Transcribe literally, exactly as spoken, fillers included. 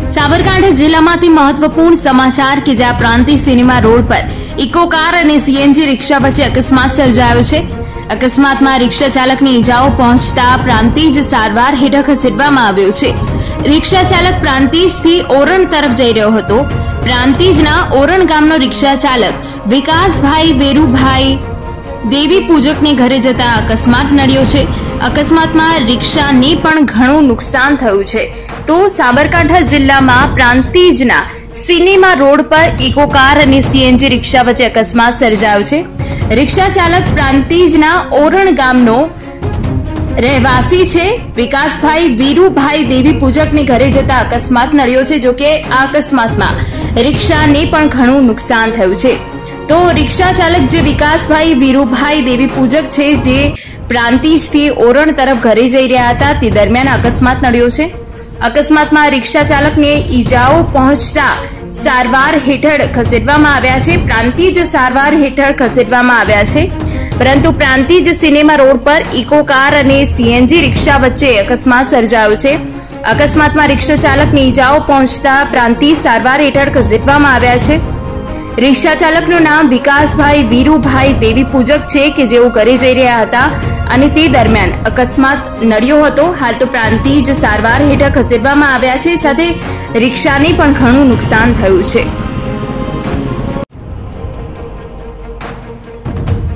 साबरकांठा जिल्लामांथी महत्वपूर्ण समाचार के ज्यां प्रांतिज सिनेमा रोड पर इको कार और सीएनजी रिक्शा वच्चे अकस्मात सर्जायो छे। अकस्मातमां रिक्शा चालकने ईजाओ पहोंचता प्रांतिज सारवार हेठळ खसेडवामां આવ્યો છે। रिक्शा चालक प्रांतिजथी ओरण तरफ जई રહ્યો હતો। प्रांतिजना ओरण गामनो रिक्शा चालक विकासभाई वेरुभाई देवी पूजकने घरे जता अकस्मात नड्यो छे। अकस्मातमां रिक्शाने पण घणुं नुकसान थयुं छे। तो साबरकांठा जिल्लामां प्रांतिजना सिनेमा रोड पर इको कार और सीएनजी रिक्शा वच्चे अकस्मात सर्जायो छे। रिक्शा चालक प्रांतिजना ओरण गामनो રહેવાસી છે। વિકાસભાઈ વીરુભાઈ દેવી પૂજકને ઘરે જતા અકસ્માત નડ્યો છે। જો કે આ અકસ્માતમાં રિક્ષાને પણ ઘણું નુકસાન થયું છે। તો રિક્ષા ચાલક જે વિકાસભાઈ વીરુભાઈ દેવી પૂજક છે, જે પ્રાંતિજથી ઓરણ તરફ ઘરે જઈ રહ્યા હતા, તે દરમિયાન અકસ્માત નડ્યો છે। અકસ્માતમાં રિક્ષા ચાલકને ઈજાઓ પહોંચતા સારવાર હેઠળ ખસેડવામાં આવ્યા છે। પ્રાંતિજ સારવાર હેઠળ ખસેડવામાં આવ્યા છે। परंतु प्रांतिज सिनेमा रोड पर इको कार और सीएनजी रिक्शा वच्चे अकस्मात सर्जायो छे। अकस्मात में रिक्शा चालक ने ईजाओ पहोंचता प्रांतिज सारवार हेठळ खसेडवामां આવ્યા છે। रिक्शा चालकનું नाम विकासभाई वीरुभाई देवी पूजक છે કે જેઓ ઘરે જઈ રહ્યા હતા અને તે દરમિયાન અકસ્માત નડ્યો હતો। હાલ તો પ્રાંતિજ સારવાર હેઠળ ખસેડવામાં આવ્યા છે, સાથે રિક્ષાને પણ ઘણું નુકસાન થયું છે।